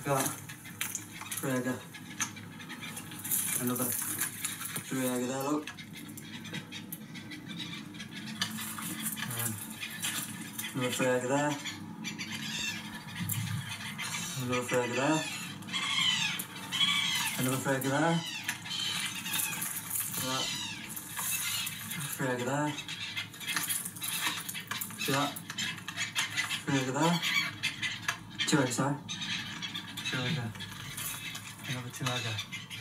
got 3 egg, another 3 egg there, look. And another 3 egg there. Another 3 egg there. Another 3 egg there. That. 3 egg there. See that? 3 egg there. 2 egg, sorry. 2 egg. Another 2 egg.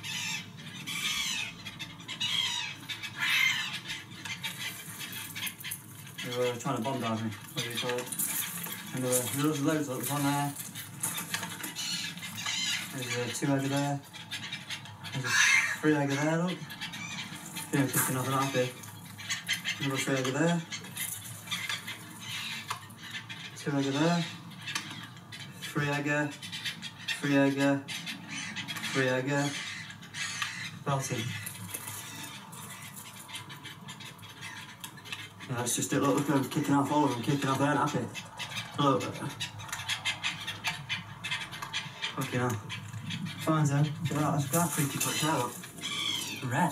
They were trying to bomb dive me, what do you call it? And there was loads that was on there. There's 2 egg there. There's a 3 egg there, look. Yeah, kicking off an happy. Another 3 egg there. 2 egg there. 3 egg. 3 egg. 3 egg. Belting. Yeah, that's just it. Look, I'm kicking off all of them, kicking off. They aren't happy. Look. Fucking hell. Fine then. Look at that. That's got freaky touch there, look. Red.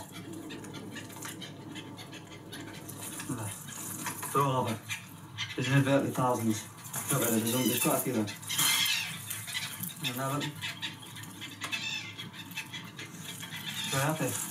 Look at that. They're all over. There's inadvertently thousands. Not really, there's quite a few there. And now look. Very happy.